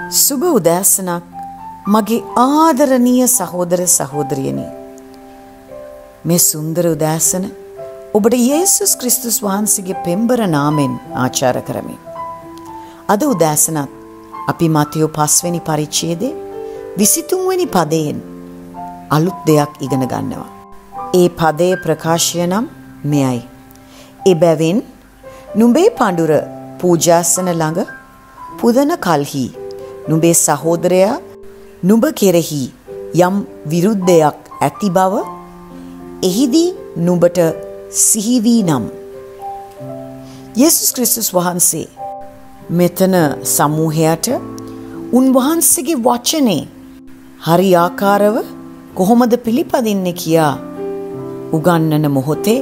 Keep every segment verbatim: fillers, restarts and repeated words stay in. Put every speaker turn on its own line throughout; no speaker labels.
සුබ උදෑසනක් මගේ ආදරණීය සහෝදර සහෝදරියනි. මේ සුන්දර උදෑසන ඔබට යේසුස් ක්‍රිස්තුස් වහන්සේගේ පෙම්බර නාමෙන් ආචාර කරමි. අද උදෑසනත් අපි මතයෝ පස්වෙනි පරිච්ඡේදයේ විසිතුන් වෙනි පදයෙන් අලුත් දෙයක් ඉගෙන ගන්නවා. ඒ පදයේ ප්‍රකාශය නම් මෙයයි. එබැවින් නුඹේ පඬුර පූජාසන ළඟ පුදන කල්හි නුඹේ සහෝදරයා නුඹ කෙරෙහි යම් විරුද්ධයක් ඇති බව එහිදී නුඹට සිහි වී නම්. යේසුස් ක්‍රිස්තුස් වහන්සේ මෙතන සමූහයට උන්වහන්සේගේ වචනේ හරි ආකාරව කොහොමද පිළිපදින්නේ කියා උගන්වන මොහොතේ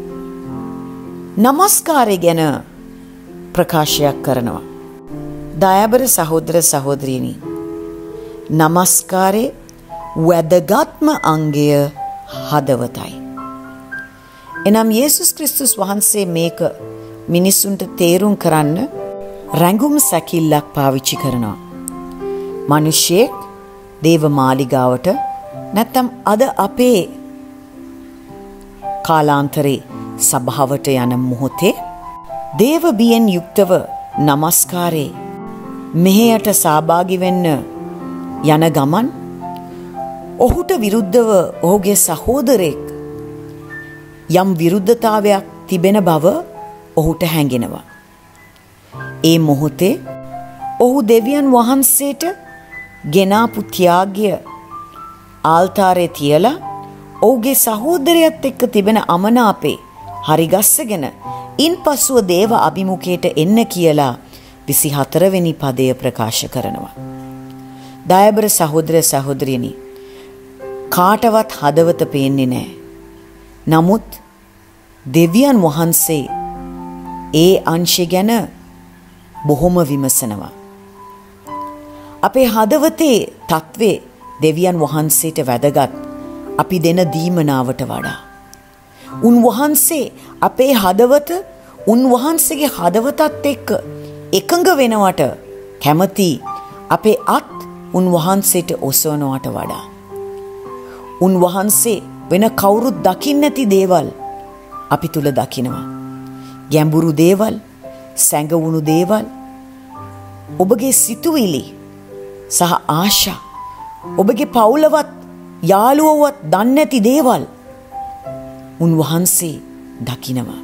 නමස්කාරය ගැන ප්‍රකාශයක් කරනවා. දයාබර සහෝදර සහෝදරියනි, නමස්කාරයේ වැදගත්ම අංගය හදවතයි. එනම් යේසුස් ක්‍රිස්තුස් වහන්සේ මේක මිනිසුන්ට තේරුම් කරන්න රැඟුම් සැකිල්ලක් පාවිච්චි කරනවා. මිනිසෙක් දේව මාලිගාවට නැත්නම් අද අපේ කාලාන්තරේ සභාවට යන මොහොතේ දේව බියෙන් යුක්තව නමස්කාරේ මෙහෙයට සහභාගී වෙන්න යන ගමන් ඔහුට විරුද්ධව ඔහුගේ සහෝදරෙක් යම් විරුද්ධතාවයක් තිබෙන බව ඔහුට හැඟෙනවා. ඒ මොහොතේ ඔහු දෙවියන් වහන්සේට ගෙනාපු ත්‍යාගය ආල්තාරේ තියලා ඔහුගේ සහෝදරයත් එක්ක තිබෙන අමනාපේ හරිගස්සගෙන ඉන්පසුව දේව අභිමුඛයට එන්න කියලා විසිහතර වෙනි පදය ප්‍රකාශ කරනවා. දයාබර සහෝදර සහෝදරියනි, කාටවත් හදවත පේන්නේ නැහැ. නමුත් දෙවියන් වහන්සේ ඒ අංශය ගැන බොහොම විමසනවා. අපේ හදවතේ තත්වේ දෙවියන් වහන්සේට වැදගත් අපි දෙන දීමනාවට වඩා. උන්වහන්සේ අපේ හදවත උන්වහන්සේගේ හදවතත් එක්ක එකඟ වෙනවට කැමති අපේ අත් උන්වහන්සේට ඔසවනවට වඩා. උන්වහන්සේ වෙන කවුරුත් දකින්න නැති දේවල් අපි තුල දකිනවා. ගැඹුරු දේවල්, සැඟවුණු දේවල්, ඔබගේ සිතුවිලි සහ ආශා, ඔබගේ පවුලවත් යාළුවවත් දන්නේ නැති දේවල් උන්වහන්සේ දකිනවා.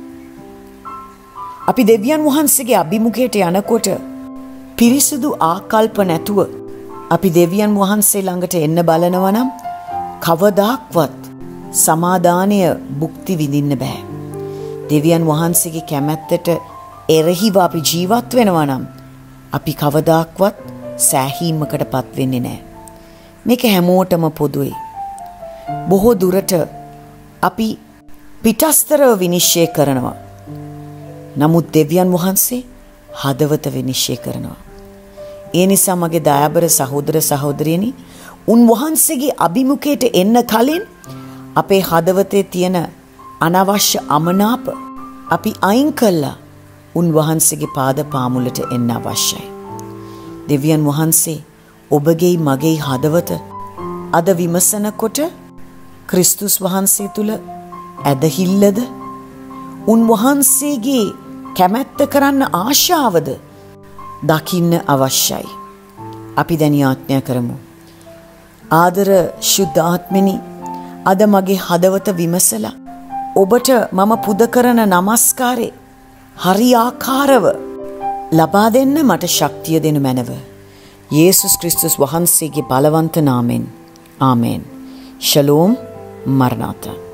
අපි දෙවියන් වහන්සේගේ අභිමුඛයට යනකොට පිරිසුදු ආකල්ප නැතුව අපි දෙවියන් වහන්සේ ළඟට එන්න බලනවා නම් කවදාක්වත් සමාදානය භුක්ති විඳින්න බෑ. දෙවියන් වහන්සේගේ කැමැත්තට එරෙහිව අපි ජීවත් වෙනවා නම් අපි කවදාක්වත් සෑහීමකටපත් වෙන්නේ නැහැ. මේක හැමෝටම පොදුයි. බොහෝ දුරට අපි පිටස්තරව විනිශ්චය කරනවා. නමුත් දෙවියන් වහන්සේ හදවත විනිශ්චය කරනවා. ඒ නිසා මගේ දයාබර සහෝදර සහෝදරියනි, උන්වහන්සේගේ අභිමුඛයට එන්න කලින් අපේ හදවතේ තියෙන අනවශ්‍ය අමනාප අපි අයින් කළා උන්වහන්සේගේ පාද පාමුලට එන්න අවශ්‍යයි. දෙවියන් වහන්සේ ඔබගේ මගේ හදවත අද විමසනකොට ක්‍රිස්තුස් වහන්සේ තුල ඇදහිල්ලද, උන්වහන්සේගේ කැමැත්ත කරන්න ආශාවද දකින්න අවශ්‍යයි. අපි දැන් යාඥා කරමු. ආදර ශුද්ධ ආත්මෙනි, අද මගේ හදවත විමසලා ඔබට මම පුද කරන නමස්කාරේ හරි ආකාරව ලබා දෙන්න මට ශක්තිය දෙනු මැනව. යේසුස් ක්‍රිස්තුස් වහන්සේගේ බලවන්ත නාමෙන්. ආමේන්. ශලෝම්. මරණාතා.